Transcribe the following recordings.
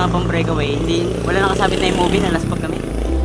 pang breakaway, wala nang kasabit na yung movie, nalaspag kami.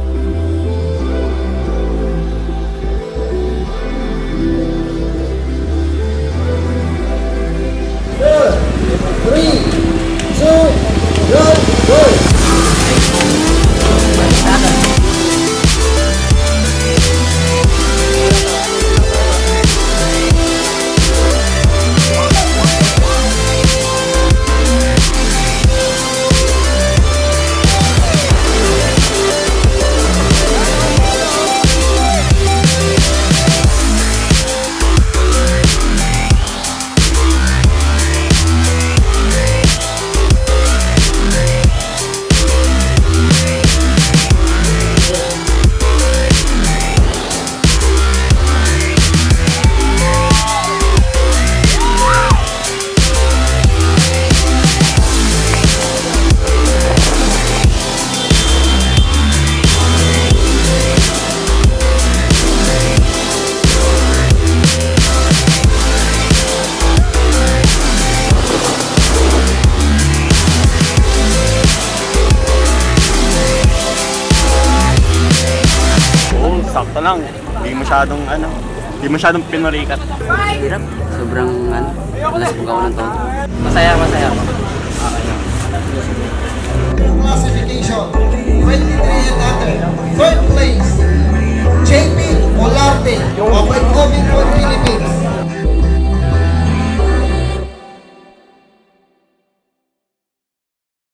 Sakto lang, hindi masyadong pinurikat. Hirap, sobrang laspag ako ng todo. Masaya ako. Classification 23 and under. Third place, JP Olarte of Economic